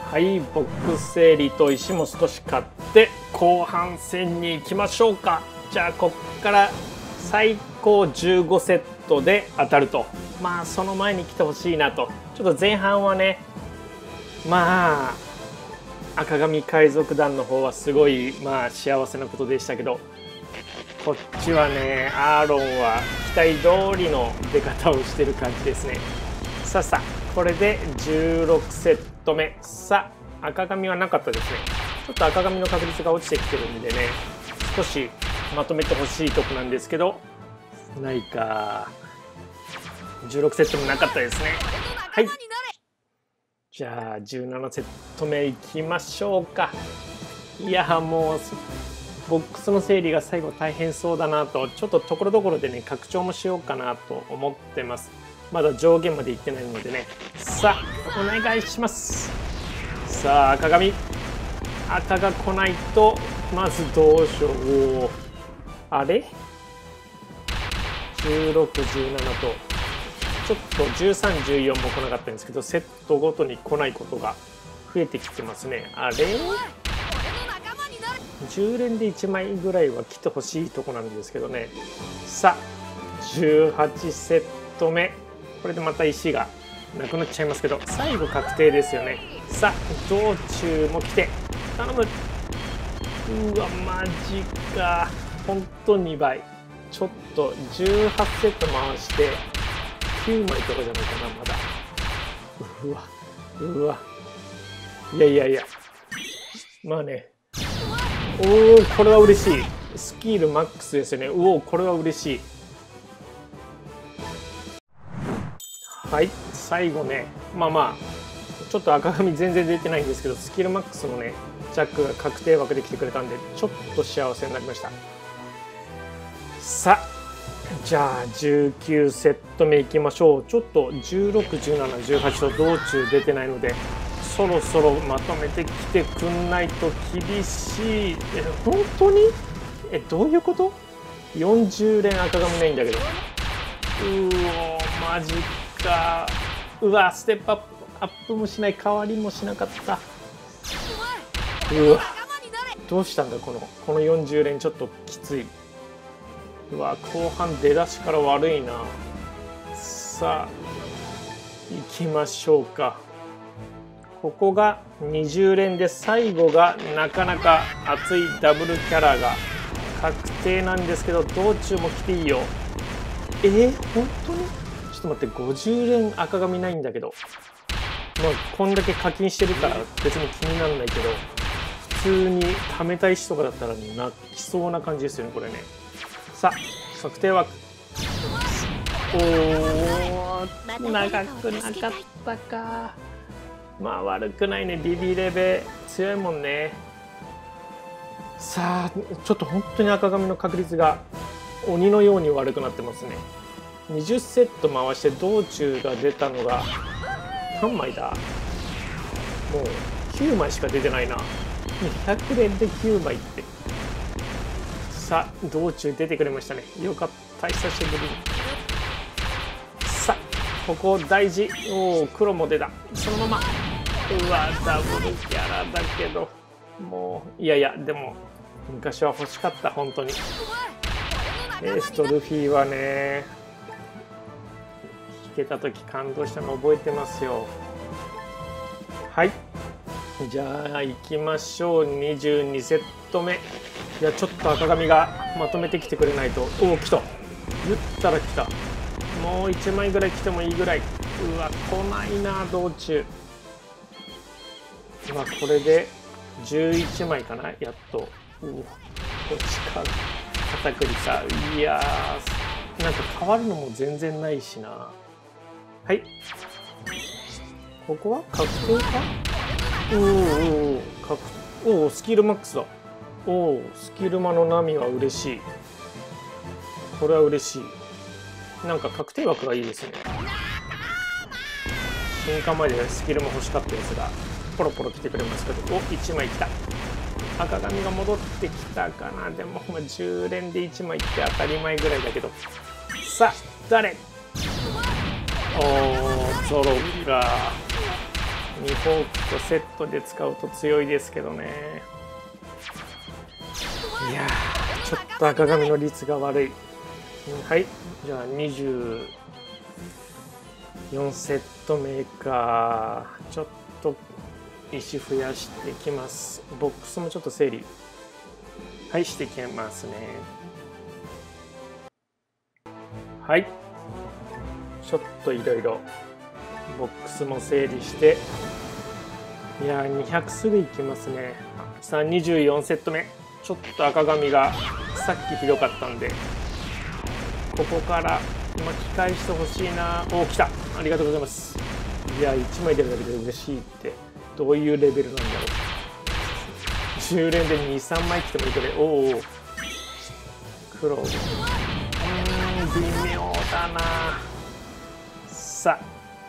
はい、ボックス整理と石も少し買って後半戦に行きましょうか。じゃあこっから最高15セットで当たると、まあその前に来てほしいなと。ちょっと前半はね、まあ赤髪海賊団の方はすごいまあ幸せなことでしたけど、こっちはねアーロンは期待通りの出方をしてる感じですね。さあさあ、これで16セット目。さあ赤髪はなかったですね。ちょっと赤髪の確率が落ちてきてるんでね、少しまとめてほしいとこなんですけど、ないか。16セットもなかったですね。はい、じゃあ17セット目いきましょうか。いやもうボックスの整理が最後大変そうだなと、ちょっとところどころでね拡張もしようかなと思ってます。まだ上限までいってないのでね。さあお願いします。さあ赤髪、赤が来ないとまずどうしよう。おあれ16、17とちょっと13、14も来なかったんですけど、セットごとに来ないことが増えてきてますね。あれ10連で1枚ぐらいは来てほしいとこなんですけどね。さあ18セット目、これでまた石がなくなっちゃいますけど、最後確定ですよね。さあ道中も来て頼む。うわマジか、ほんと2倍。ちょっと18セット回して9枚とかじゃないかなまだ。うわうわ、いやいやいや、まあね。おおこれは嬉しい。スキルマックスですよね。おおこれは嬉しい。はい、最後ね、まあまあちょっと赤髪全然出てないんですけど、スキルマックスのねジャックが確定枠で来てくれたんでちょっと幸せになりました。さあじゃあ19セット目いきましょう。ちょっと16、17、18と道中出てないので、そろそろまとめてきてくんないと厳しい。本当にどういうこと？ 40 連赤髪ないんだけど。マジか。うわステップアップもしない、代わりもしなかった。うわどうしたんだこの40連ちょっときつい。うわ後半出だしから悪いな。さあ行きましょうか。ここが20連で最後がなかなか熱いダブルキャラが確定なんですけど、道中も来ていいよ。本当にちょっと待って、50連赤髪ないんだけど、まあこんだけ課金してるから別に気にならないけど、普通に貯めたい人とかだったら泣きそうな感じですよねこれね。さあ確定枠。長くなかったか。まあ悪くないね。ビビレベ強いもんね。さあちょっと本当に赤髪の確率が鬼のように悪くなってますね。20セット回して道中が出たのが何枚だ。もう9枚しか出てないな。200連で9枚って。さあ道中出てくれましたね。よかった、久しぶりに。さあここ大事。おお黒も出た。そのまま。うわダブルキャラだけど、もういやいやでも昔は欲しかった。本当にエースとルフィはね弾けた時感動したの覚えてますよ。はいじゃあ行きましょう。22セット目。いやちょっと赤髪がまとめてきてくれないと。おお来た、言ったら来た。もう1枚ぐらい来てもいいぐらい。うわ来ないな道中。まあこれで11枚かなやっと。こっちか片栗か。いやーなんか変わるのも全然ないしな。はいここは確定か。おおスキルマックスだ。おおスキルマの波は嬉しい。これは嬉しい。なんか確定枠がいいですね。進化前でスキルも欲しかったですがポロポロ来てくれますけど、お1枚来た。赤髪が戻ってきたかな。でも10連で1枚って当たり前ぐらいだけど。さあ誰。おーゾロか。 ミホークとセットで使うと強いですけどね。いやー、ちょっと赤髪の率が悪い。はい、じゃあ24セット目か。ちょっと石増やしてきます。ボックスもちょっと整理、はい、してきますね。はい、ちょっといろいろボックスも整理して、いやー200すぐいきますね。さあ24セット目、ちょっと赤髪がさっきひどかったんで、ここから巻き返してほしいな。おお、来た、ありがとうございます。いや1枚出るだけで嬉しいってどういうレベルなんだろう。10連で 2,3 枚来てもいいけど、おお、黒、微妙だな。さあ、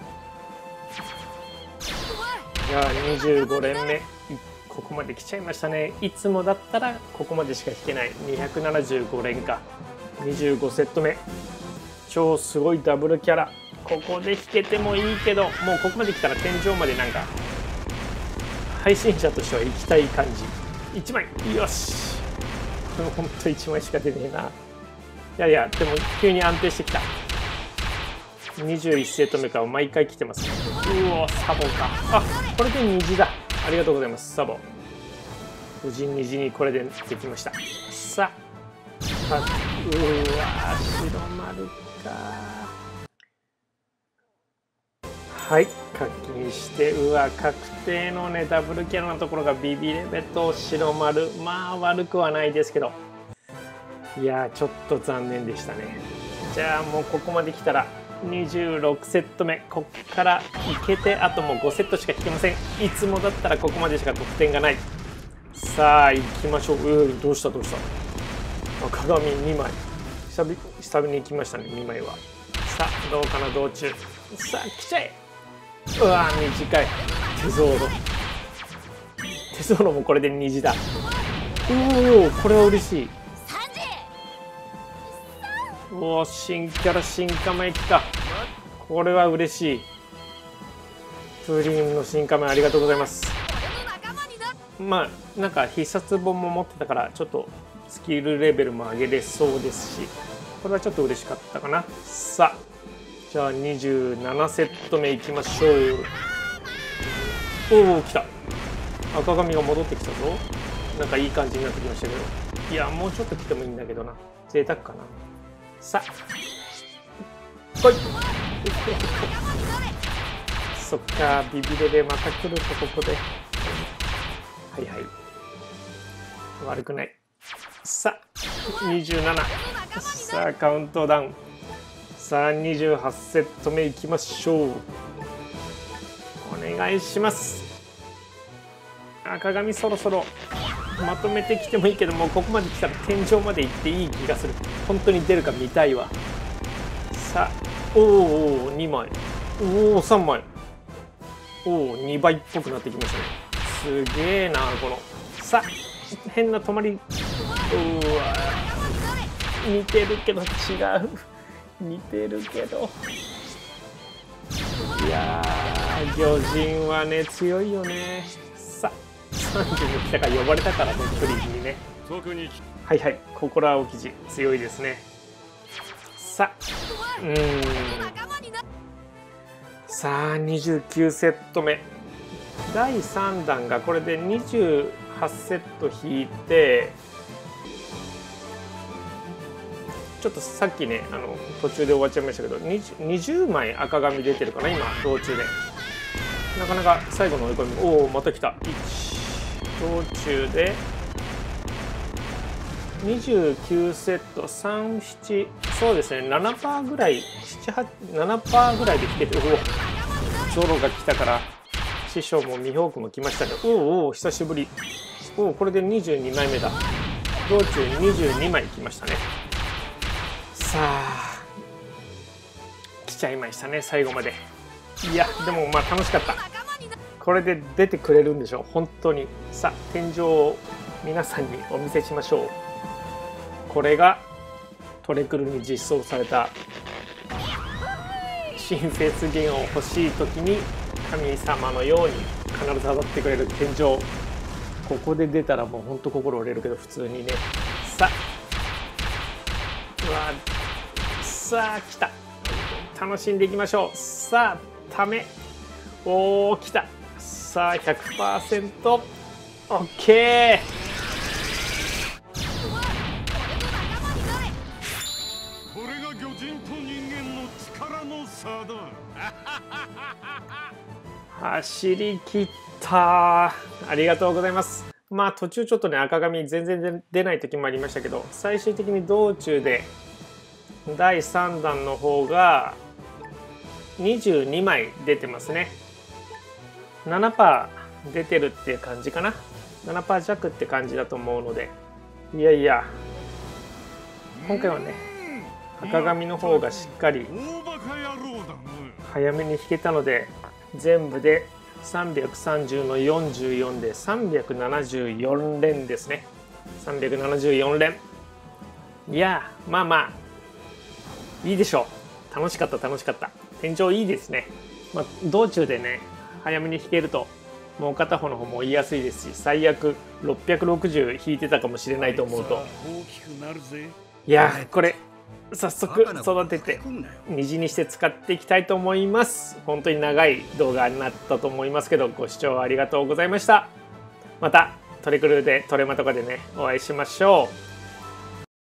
じゃあ25連目、ここまで来ちゃいましたね。いつもだったらここまでしか引けない275連か。25セット目、超すごいダブルキャラ、ここで引けてもいいけど、もうここまで来たら天井までなんか配信者としては行きたい感じ。1枚、よし。でもほんと1枚しか出ねえな。いやいや、でも急に安定してきた。21セット目から毎回来てますね。うお、サボか。あ、これで虹だ。ありがとうございます、サボ。無事虹にこれでできました。さあ、うわ、白丸か。はい、課金して、うわ、確定のね、ダブルキャラのところがビビレベと白丸。まあ、悪くはないですけど。いやー、ちょっと残念でしたね。じゃあ、もうここまで来たら、26セット目、こっからいけて、あともう5セットしか引けません。いつもだったらここまでしか得点がない。さあ、行きましょう。どうしたどうした。赤髪2枚。久々に行きましたね、2枚は。さあ、どうかな、道中。さあ、来ちゃえ。うわー、短い。手ゾーロ。手ゾーロもこれで虹だ。おお、これは嬉しい。おお、新キャラ新カメ来た。これは嬉しい。プリンの新カメありがとうございます。まあなんか必殺本も持ってたからちょっとスキルレベルも上げれそうですし、これはちょっと嬉しかったかな。さあ、じゃあ27セット目いきましょう。おお、来た。赤髪が戻ってきたぞ。なんかいい感じになってきましたけど、いやもうちょっと来てもいいんだけどな。贅沢かな。さあ、来い。そっか、ビビレでまた来るとここで。はいはい。悪くない。さあ、27。さあ、カウントダウン。さあ、28セット目いきましょう。お願いします。赤髪そろそろまとめてきてもいいけど、もうここまで来たら天井まで行っていい気がする。本当に出るか見たいわ。さあ、おお、2枚。おお、3枚。おお、2倍っぽくなってきましたね。すげえな、この。さあ、変な止まり。うわ、似てるけど違う。似てるけど。いやー、魚人はね、強いよね。さあ、30に来たから呼ばれたからね、プリンにね。はいはい、心青生地強いですね。さあ、さあ29セット目、第3弾がこれで28セット引いて、ちょっとさっきね途中で終わっちゃいましたけど、20枚赤髪出てるかな今道中で。なかなか最後の追い込み、おおまた来た。道中で29セット37、そうですね、7% ぐらい、7% ぐらいで来てて、おおゾロが来たから師匠もミホークも来ましたね。おお久しぶり。おおこれで22枚目だ。道中22枚来ましたね。さあ来ちゃいましたね最後まで。いやでもまあ楽しかった。これで出てくれるんでしょう本当に。さあ天井を皆さんにお見せしましょう。これがトレクルに実装された新フェース弦を欲しい時に神様のように必ず当たってくれる天井。ここで出たらもうほんと心折れるけど普通にね。さあ、うわ、さあ来た。楽しんでいきましょう。さあため、おお来た。さあ 100%。 OK。 これが魚人と人間の力の差だ。 走り切った。ありがとうございます。まあ途中ちょっとね赤髪全然出ない時もありましたけど、最終的に道中で第3弾の方が22枚出てますね。7% 出てるっていう感じかな。7% 弱って感じだと思うので、いやいや今回はね赤髪の方がしっかり早めに引けたので、全部で330の44で374連ですね。374連。いやまあまあいいでしょう。楽しかった楽しかった。天井いいですね。まあ、道中でね早めに引けるともう片方の方も言いやすいですし、最悪660引いてたかもしれないと思うと、いやこれ早速育てて虹にして使っていきたいと思います。本当に長い動画になったと思いますけど、ご視聴ありがとうございました。またトリクルでトレマとかでねお会いしましょう。